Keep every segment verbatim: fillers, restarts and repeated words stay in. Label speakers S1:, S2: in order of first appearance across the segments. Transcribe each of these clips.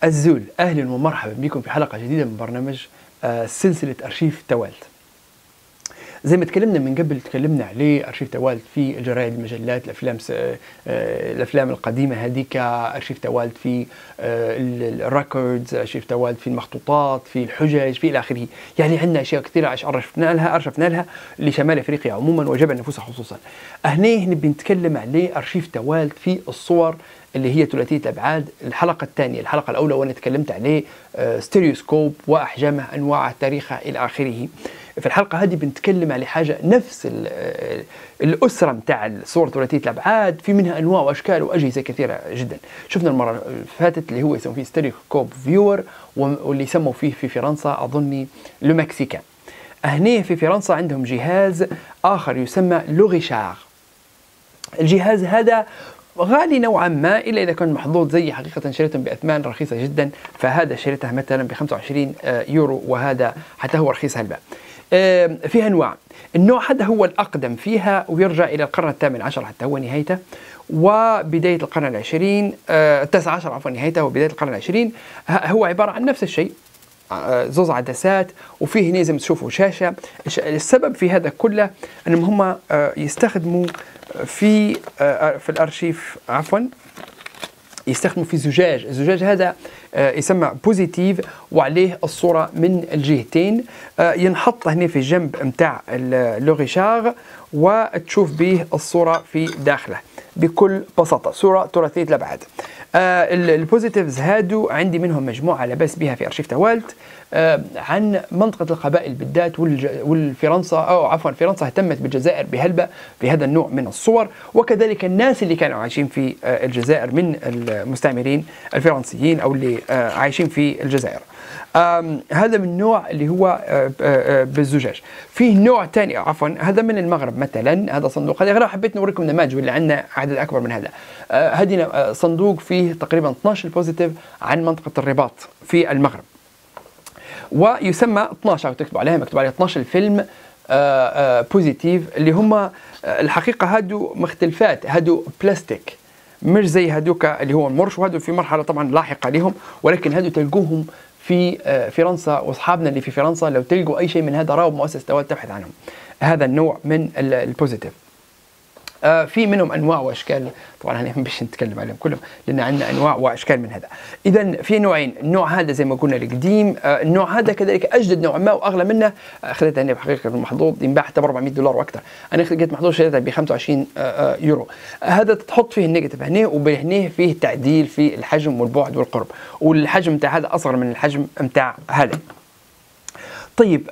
S1: الزول، أهلا ومرحبا بكم في حلقة جديدة من برنامج سلسلة أرشيف توالت. زي ما تكلمنا من قبل، تكلمنا عليه أرشيف توالت في الجرائد، المجلات، الأفلام الأفلام القديمة هذيك، أرشيف توالت في الريكوردز، أرشيف توالت في المخطوطات، في الحجج، في إلى آخره. يعني عندنا أشياء كثيرة أرشفنا لها أرشفنا لها لشمال أفريقيا عموما وجبل النفوس خصوصا. هنا نبي نتكلم عليه أرشيف توالت في الصور اللي هي ثلاثية الأبعاد. الحلقة الثانية، الحلقة الأولى وأنا تكلمت عليه ستيريوسكوب وأحجامه، أنواعه، تاريخه إلى آخره. في الحلقة هذه بنتكلم على حاجة نفس الأسرة متاع الصور ثلاثية الأبعاد، في منها أنواع وأشكال وأجهزة كثيرة جدا. شفنا المرة اللي فاتت اللي هو يسمون فيه ستيريوسكوب فيور، واللي يسموا فيه في فرنسا أظني لو مكسيكان. هنا في فرنسا عندهم جهاز آخر يسمى لوغيشار. الجهاز هذا غالي نوعا ما، إلا إذا كان محظوظ زي حقيقة شريته بأثمان رخيصة جدا. فهذا شريته مثلا ب خمسة وعشرين يورو، وهذا حتى هو رخيص هلبا. فيها أنواع. النوع هذا هو الأقدم فيها ويرجع إلى القرن الثامن عشر حتى هو نهايته، وبداية القرن العشرين التاسع عشر عفوا نهايته وبداية القرن العشرين. هو عبارة عن نفس الشيء، زوز عدسات، وفيه هنا زي ما تشوفوا شاشة. السبب في هذا كله أنهم هم يستخدموا في في الأرشيف عفوا يستخدموا في زجاج. الزجاج هذا يسمى بوزيتيف، وعليه الصورة من الجهتين. ينحط هنا في الجنب متاع اللوغيشار، وتشوف به الصورة في داخله بكل بساطة، صورة ثلاثية الأبعاد. البوزيتيفز هادو عندي منهم مجموعة لبس بها في أرشيف توالت عن منطقة القبائل بالذات، والفرنسا أو عفوا فرنسا اهتمت بالجزائر بهلبة في هذا النوع من الصور، وكذلك الناس اللي كانوا عايشين في الجزائر من المستعمرين الفرنسيين أو اللي عايشين في الجزائر. هذا من النوع اللي هو بالزجاج. فيه نوع ثاني عفوا هذا من المغرب مثلا، هذا صندوق. هذا حبيت نوريكم نماذج واللي عندنا عدد أكبر من هذا. هذه صندوق فيه تقريبا اثناشر بوزيتيف عن منطقة الرباط في المغرب، ويسمى اثناشر، تكتب عليها مكتوب عليها اثناشر فيلم بوزيتيف، اللي هم الحقيقة هادو مختلفات، هادو بلاستيك مش زي هادوك اللي هو المرش، وهادو في مرحلة طبعا لاحقة لهم، ولكن هادو تلقوهم في فرنسا. واصحابنا اللي في فرنسا لو تلقوا اي شيء من هذا راهو مؤسسة توالت تبحث عنهم. هذا النوع من البوزيتيف. آه في منهم انواع واشكال، طبعا انا مش نتكلم عليهم كلهم لان عندنا انواع واشكال من هذا. اذا في نوعين، النوع هذا زي ما قلنا القديم، آه النوع هذا كذلك اجدد نوعا ما واغلى منه. اخذته انا بحقيقه المحظوظ ينباع حتى ب أربعمئة دولار واكثر. انا لقيت محظوظ شريته ب خمسة وعشرين آه يورو. آه هذا تحط فيه النيجاتيف هنا، وبهنا فيه تعديل في الحجم والبعد والقرب، والحجم نتاع هذا اصغر من الحجم نتاع هذا. طيب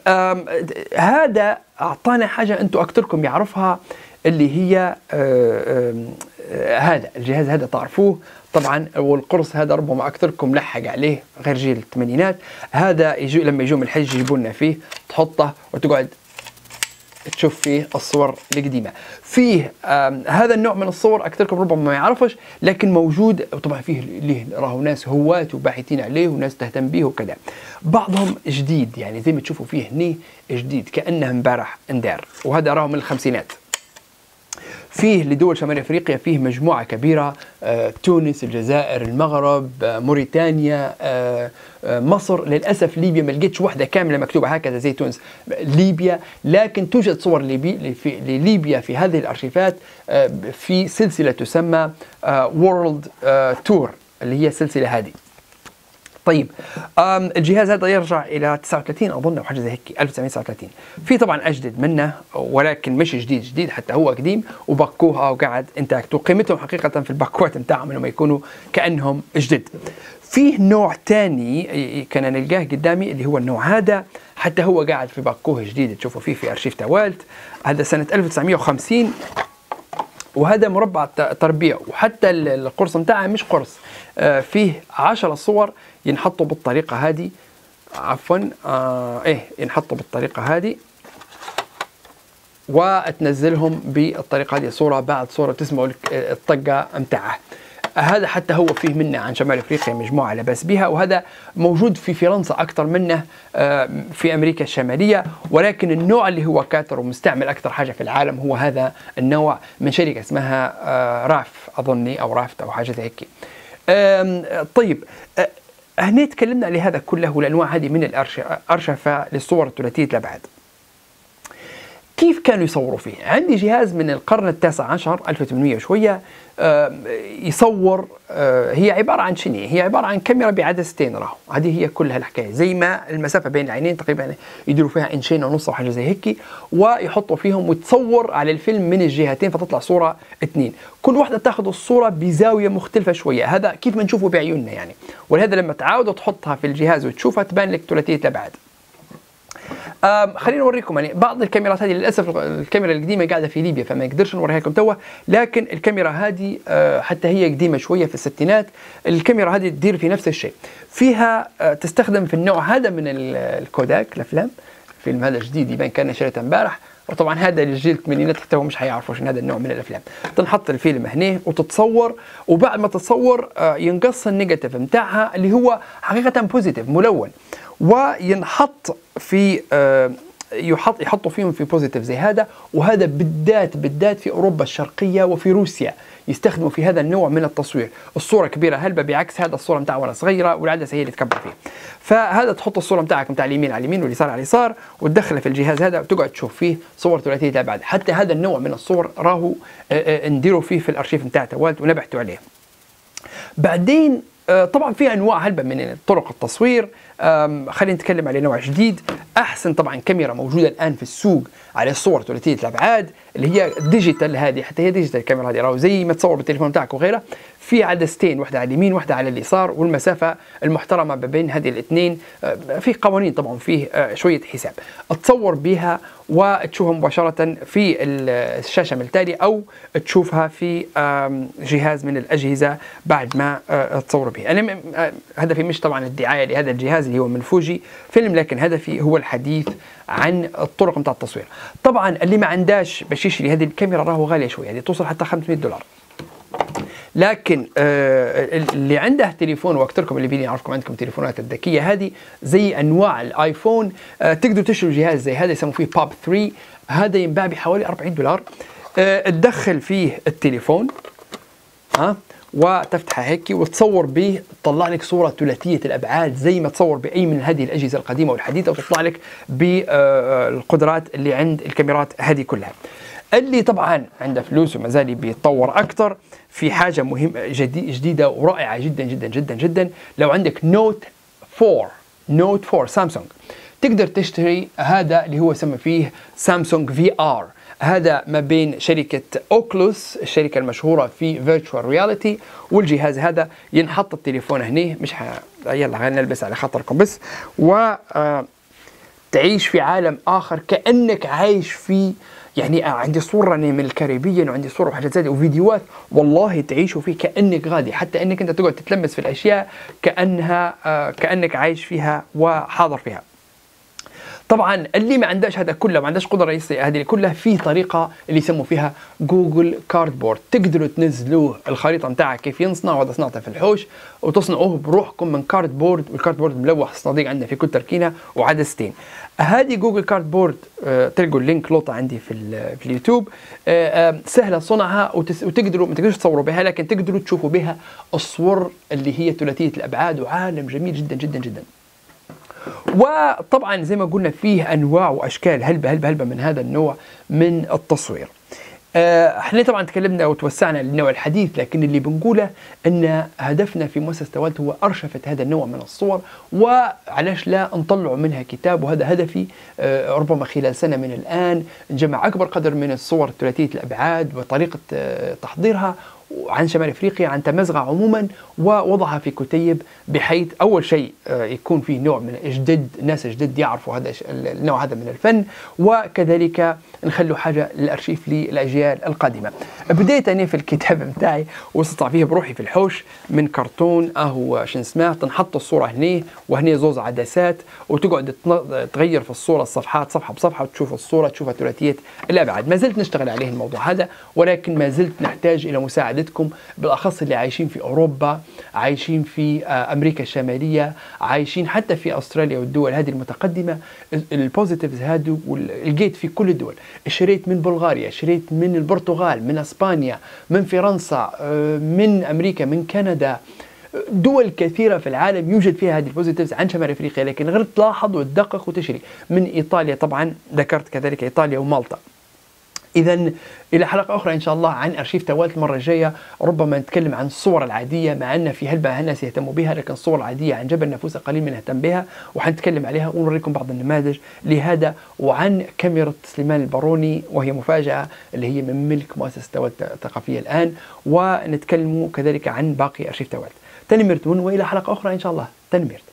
S1: هذا اعطانا حاجه انتم اكثركم يعرفها، اللي هي آآ آآ هذا الجهاز هذا تعرفوه طبعا، والقرص هذا ربما اكثركم لحق عليه غير جيل الثمانينات. هذا يجي لما يجوا من الحج يجيبوا لنا فيه، تحطه وتقعد تشوف فيه الصور القديمه. فيه هذا النوع من الصور اكثركم ربما ما يعرفش، لكن موجود طبعا. فيه ليه راهو ناس هواة وباحثين عليه وناس تهتم به وكذا. بعضهم جديد، يعني زي ما تشوفوا فيه هني جديد كانه امبارح اندار، وهذا راهو من الخمسينات. فيه لدول شمال افريقيا فيه مجموعه كبيره، آه، تونس، الجزائر، المغرب، آه، موريتانيا، آه، آه، مصر. للاسف ليبيا ما لقيتش واحده كامله مكتوبه هكذا زي تونس، ليبيا. لكن توجد صور ليبي في لليبيا في هذه الارشيفات، آه، في سلسله تسمى وورلد تور، اللي هي السلسله هذه. طيب الجهاز هذا يرجع الى تسعة وثلاثين اظن او حاجه زي هيك، ألف وتسعمئة وتسعة وثلاثين. في طبعا اجدد منه ولكن مش جديد جديد، حتى هو قديم وبكوها وقعد انتاكت، وقيمتهم حقيقه في الباكوات نتاعهم انهم يكونوا كانهم جدد. فيه نوع ثاني كان نلقاه قدامي اللي هو النوع هذا، حتى هو قاعد في باكوه جديد تشوفوا فيه في ارشيف توالت. هذا سنه ألف وتسعمئة وخمسين، وهذا مربع تربيع، وحتى القرص نتاعه مش قرص، آه فيه عشرة صور ينحطوا بالطريقة هذه، عفوا آه ايه ينحطوا بالطريقة هذه، وتنزلهم بالطريقة هذه صورة بعد صورة، تسمعوا الطقة متاعه. هذا حتى هو فيه منه عن شمال افريقيا مجموعه لبس بها، وهذا موجود في فرنسا اكثر منه في امريكا الشماليه، ولكن النوع اللي هو كاثر ومستعمل اكثر حاجه في العالم هو هذا النوع من شركه اسمها راف اظني، او رافت او حاجه زي هيك. طيب هنا تكلمنا على هذا كله والأنواع هذه من الأرشفة للصور الثلاثية الأبعاد. كيف كانوا يصوروا فيه؟ عندي جهاز من القرن التاسع عشر ألف وثمانمئة وشوية يصور. هي عبارة عن شنو؟ هي عبارة عن كاميرا بعدستين، راهو هذه هي كلها الحكاية. زي ما المسافة بين العينين تقريبا يديروا فيها انشين ونص أو حاجة زي هيك، ويحطوا فيهم وتصور على الفيلم من الجهتين فتطلع صورة اثنين، كل واحدة تاخذ الصورة بزاوية مختلفة شوية. هذا كيف ما نشوفه بعيوننا يعني، ولهذا لما تعاود تحطها في الجهاز وتشوفها تبان لك ثلاثية الأبعاد. خلينا نوريكم يعني بعض الكاميرات هذه. للاسف الكاميرا القديمه قاعده في ليبيا فما نقدرش نوريها لكم توا، لكن الكاميرا هذه حتى هي قديمه شويه في الستينات. الكاميرا هذه تدير في نفس الشيء، فيها تستخدم في النوع هذا من الكوداك الافلام. الفيلم هذا جديد يبان كان شريته امبارح، وطبعا هذا للجيل الثمانينات حتى هو مش حيعرفوا شنو هذا النوع من الافلام. تنحط الفيلم هنا وتتصور، وبعد ما تتصور ينقص النيجاتيف نتاعها اللي هو حقيقه بوزيتيف ملون، وينحط في يحط يحطوا فيهم في بوزيتيف زي هذا. وهذا بالذات بالذات في اوروبا الشرقيه وفي روسيا يستخدموا في هذا النوع من التصوير. الصوره كبيره هلبة، بعكس هذا الصوره نتاع ولا صغيره والعدسه هي اللي تكبر فيه. فهذا تحط الصوره نتاعك نتاع اليمين على اليمين واليسار على اليسار وتدخلها في الجهاز هذا وتقعد تشوف فيه صور ثلاثيه الابعاد. حتى هذا النوع من الصور راهو نديروا فيه في الارشيف نتاع توالت ونبحثوا عليه. بعدين طبعا في انواع هلبة من طرق التصوير. خلينا نتكلم على نوع جديد. احسن طبعا كاميرا موجوده الان في السوق على الصور ثلاثيه الابعاد اللي هي ديجيتال. هذه حتى هي ديجيتال الكاميرا هذه، راهو زي ما تصور بالتليفون تاعك وغيره. في عدستين، واحده على اليمين واحده على اليسار، والمسافه المحترمه ما بين هذه الاثنين. في قوانين طبعا، فيه شويه حساب تصور بها وتشوفها مباشره في الشاشه من التالي، او تشوفها في جهاز من الاجهزه بعد ما تصور به. انا هدفي مش طبعا الدعايه لهذا الجهاز اللي هو من فوجي فيلم، لكن هدفي هو الحديث عن الطرق نتاع التصوير. طبعا اللي ما عنداش باش يشري هذه الكاميرا راهو غاليه شويه، هذه توصل حتى خمسمئة دولار. لكن آه اللي عنده تليفون، واكثركم اللي بيني يعرفكم عندكم تليفونات الذكيه هذه زي انواع الايفون، آه تقدروا تشتروا جهاز زي هذا يسموه فيه باب ثلاثة. هذا ينباع بحوالي أربعين دولار. آه تدخل فيه التليفون ها وتفتحها هيك وتصور به، تطلع لك صوره ثلاثيه الابعاد زي ما تصور باي من هذه الاجهزه القديمه والحديثه، وتطلع لك بالقدرات اللي عند الكاميرات هذه كلها. اللي طبعا عنده فلوس وما زال بيتطور اكثر، في حاجه مهمه جديده ورائعه جدا جدا جدا جدا. لو عندك نوت فور نوت فور سامسونج، تقدر تشتري هذا اللي هو يسمى فيه سامسونج في ار. هذا ما بين شركة أوكلوس، الشركة المشهورة في فيرتشوال رياليتي، والجهاز هذا ينحط التليفون هنا. مش ح... يلا خلينا نلبس على خاطركم بس، و تعيش في عالم آخر كأنك عايش في، يعني عندي صورة من الكاريبيين وعندي صورة وحاجات زي وفيديوهات، والله تعيشوا فيه كأنك غادي، حتى أنك أنت تقعد تتلمس في الأشياء كأنها كأنك عايش فيها وحاضر فيها. طبعا اللي ما عندهاش هذا كله، ما عندهاش قدره هذه كلها، في طريقه اللي يسموا فيها جوجل كاردبورد. تقدروا تنزلوه الخريطه نتاعها كيف ينصنع، وهذا صنعته في الحوش، وتصنعوه بروحكم من كاردبورد. والكاردبورد ملوح صناديق عندنا في كل تركينه وعدستين. هذه جوجل كاردبورد آه تلقوا اللينك لوطه عندي في, في اليوتيوب. آه آه سهله صنعها، وتقدروا ما تقدروش تصوروا بها، لكن تقدروا تشوفوا بها الصور اللي هي ثلاثيه الابعاد، وعالم جميل جدا جدا جدا. وطبعا زي ما قلنا فيه انواع واشكال هلبة هلبة هلبة من هذا النوع من التصوير. احنا طبعا تكلمنا وتوسعنا للنوع الحديث، لكن اللي بنقوله ان هدفنا في مؤسسة توالت هو ارشفة هذا النوع من الصور، وعلاش لا نطلع منها كتاب. وهذا هدفي، ربما خلال سنة من الان نجمع اكبر قدر من الصور ثلاثية الابعاد وطريقة تحضيرها عن شمال افريقيا، عن تمزغة عموما، ووضعها في كتيب، بحيث اول شيء يكون فيه نوع من جدد، ناس جدد يعرفوا هذا النوع هذا من الفن، وكذلك نخلوا حاجه للارشيف للاجيال القادمه. بديت انا في الكتاب نتاعي وسطع فيه بروحي في الحوش من كرتون، اهو شن اسمه، تنحط الصوره هنا وهنا زوز عدسات، وتقعد تغير في الصوره الصفحات صفحه بصفحه، وتشوف الصوره تشوفها ثلاثيه الابعاد. ما زلت نشتغل عليه الموضوع هذا، ولكن ما زلت نحتاج الى مساعدتكم، بالاخص اللي عايشين في اوروبا، عايشين في امريكا الشماليه، عايشين حتى في استراليا والدول هذه المتقدمه. البوزيتيفز هادو لقيت في كل الدول. شريت من بلغاريا، شريت من البرتغال، من اسبانيا، من فرنسا، من امريكا، من كندا، دول كثيرة في العالم يوجد فيها هذه البوزيتيفز عن شمال افريقيا، لكن غير تلاحظ وتدقق وتشري. من ايطاليا طبعا ذكرت كذلك ايطاليا ومالطا. إذا إلى حلقة أخرى إن شاء الله عن أرشيف توالت المرة الجاية، ربما نتكلم عن الصور العادية، مع أن في هلبة الناس يهتموا بها، لكن الصور العادية عن جبل نافوسا قليل من يهتم بها، وحنتكلم عليها ونوريكم بعض النماذج لهذا، وعن كاميرا سليمان الباروني وهي مفاجأة اللي هي من ملك مؤسسة توالت الثقافية الآن، ونتكلم كذلك عن باقي أرشيف توالت. تنمرتون، وإلى حلقة أخرى إن شاء الله. تنمرت.